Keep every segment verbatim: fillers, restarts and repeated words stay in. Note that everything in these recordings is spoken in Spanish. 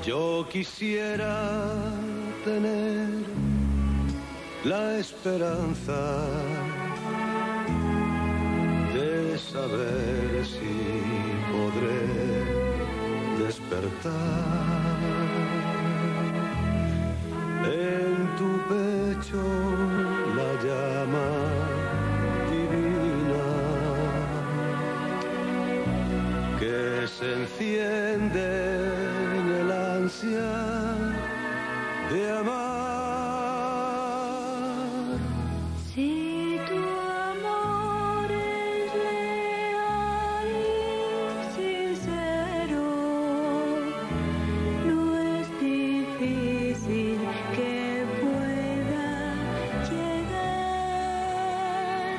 Yo quisiera tener la esperanza de saber si podré despertar en tu pecho la llama divina que se enciende en el ansia de amar. Si tu amor es real y sincero, no es difícil que pueda llegar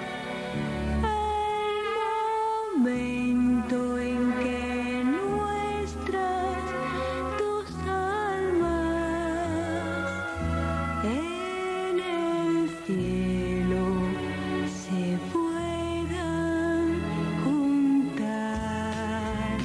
el momento en que nuestras dos almas en el cielo se puedan juntar.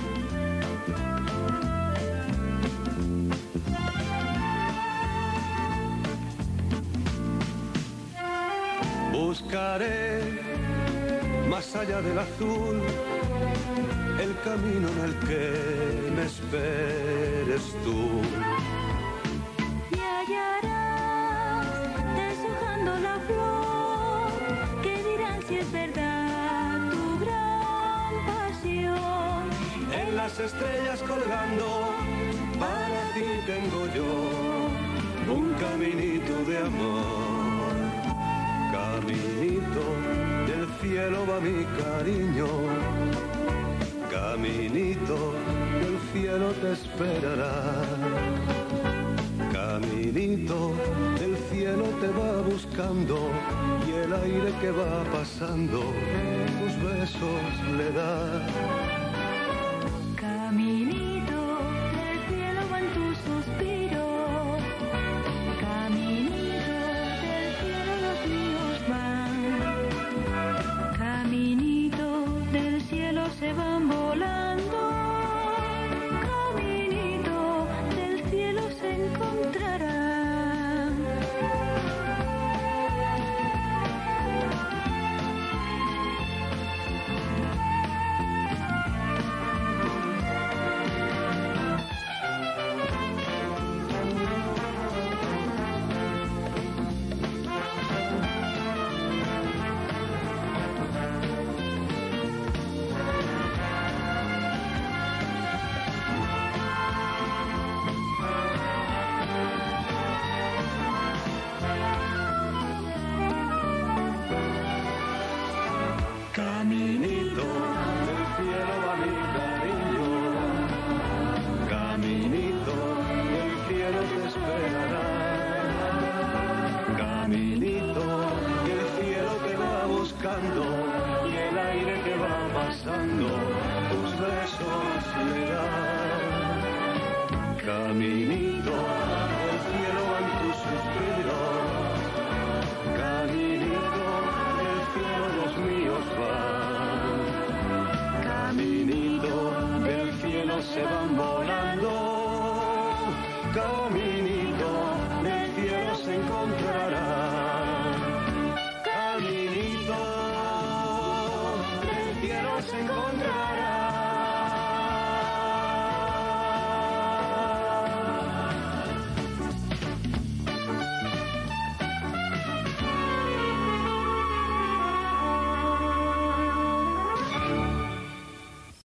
Buscaré más allá del azul el camino en el que me esperes tú. Me hallarás deshojando la flor, que dirán si es verdad tu gran pasión. En las estrellas colgando, para ti tengo yo un caminito de amor. Caminito del cielo va mi cariño, caminito del cielo te esperará. Caminito del cielo te va buscando y el aire que va pasando tus besos le da. Caminito del cielo van tus suspiros, caminito del cielo los míos van, caminito del cielo se van volando, caminito del cielo se encontrarán. Caminito del cielo va mi cariño, caminito del cielo te esperará. Caminito del cielo te va buscando y el aire que va pasando tus besos le da. Caminito del cielo van tus suspiros, caminito del cielo los míos van, caminito del cielo se van volando, caminito del cielo se encontrarán, caminito del cielo se encontrarán.